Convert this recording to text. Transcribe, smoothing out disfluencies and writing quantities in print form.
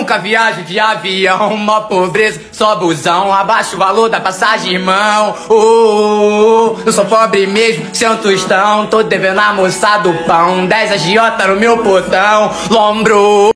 nunca viajo de avião, mó pobreza, só busão. Abaixa o valor da passagem, irmão. Eu sou pobre mesmo, sem um tostão. Tô devendo a moça do pão, 10 agiota no meu portão. Lombro.